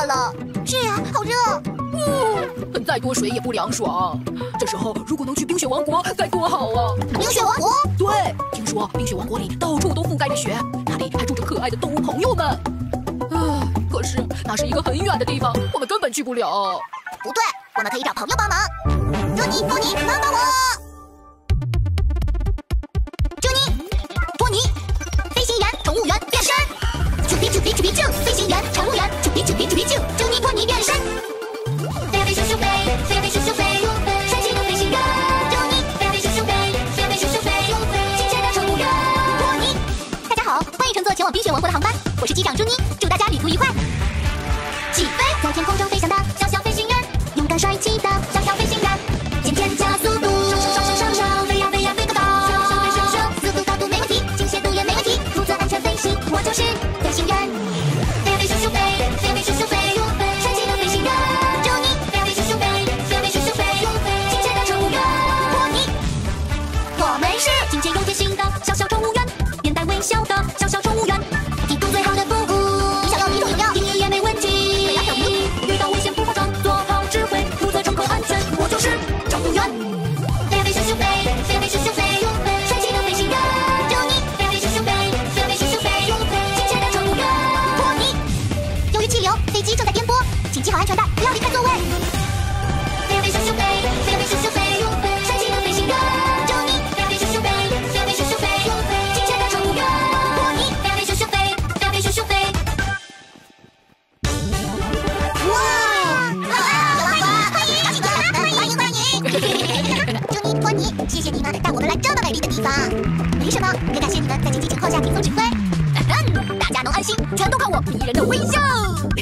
了。是呀，好热。 再多水也不凉爽。这时候如果能去冰雪王国，该多好啊！ 冰雪王国？ 对，听说冰雪王国里到处都覆盖着雪，那里还住着可爱的动物朋友们。可是那是一个很远的地方，我们根本去不了。 不对，我们可以找朋友帮忙。祝你，帮帮我！祝你，托尼，飞行员，宠物园变身。啾皮啾皮啾皮啾，飞行员，宠物园，啾皮啾皮啾皮啾，祝你托尼变身。飞呀飞咻咻飞，飞呀飞咻咻飞，帅气的飞行员。祝你，飞呀飞咻咻飞，飞呀飞咻咻飞，亲切的宠物园。托尼，大家好，欢迎乘坐前往冰雪王国的航班，我是机长朱妮，祝大家旅途愉快。起飞，在天空中飞翔的小小飞行员，勇敢帅气的小小飞行员，渐渐加速度，上，飞呀飞呀飞个高，速度高度没问题，倾斜度也没问题，负责安全飞行，我就是飞行员。飞呀飞咻咻飞，飞呀飞咻咻飞，帅气的飞行员。祝你，飞呀飞咻咻飞，飞呀飞咻咻飞，亲切的宠物园。托尼，我们是亲切又贴心的小小宠物园，面带微笑的小小宠物园，提供最好的服务。你想要哪种饮料？第一也没问题。遇到危险不化妆，做好指挥，负责乘客安全，我就是乘务员。飞呀飞咻咻飞，飞呀飞咻咻飞，帅气的飞行员。祝你，飞呀飞咻咻飞，飞呀飞咻咻飞，亲切的宠物园。托尼，由于气流，飞机正在颠簸，请系好安全带，不要离开座位。飞呀飞咻咻飞，飞呀飞咻咻飞，帅气的飞行员。祝你，飞呀飞咻咻飞，飞呀飞咻咻飞，亲切的宠物园。托尼，飞呀飞咻咻飞，飞呀飞咻咻飞。祝你，托尼，谢谢你们带我们来这么美丽的地方。没什么，也感谢你们在紧急情况下听从指挥。大家能安心，全都靠我迷人的微笑。